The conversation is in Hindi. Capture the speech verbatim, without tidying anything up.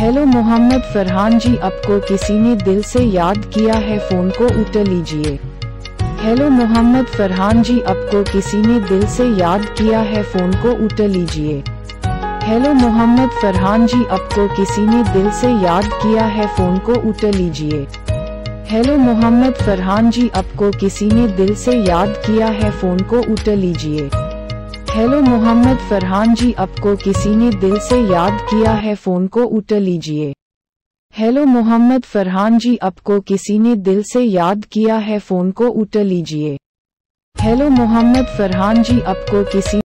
हेलो मोहम्मद फरहान जी, आपको किसी ने दिल से याद किया है, फोन को उठा लीजिए। हेलो मोहम्मद फरहान जी, आपको किसी ने दिल से याद किया है, फोन को उठा लीजिए। हेलो मोहम्मद फरहान जी, आपको किसी ने दिल से याद किया है, फोन को उठा लीजिए। हेलो मोहम्मद फरहान जी, आपको किसी ने दिल से याद किया है, फोन को उठा लीजिए। हेलो मोहम्मद फरहान जी, आपको किसी ने दिल से याद किया है, फोन को उठा लीजिए। हेलो मोहम्मद फरहान जी, आपको किसी ने दिल से याद किया है, फोन को उठा लीजिए। हेलो मोहम्मद फरहान जी, आपको किसी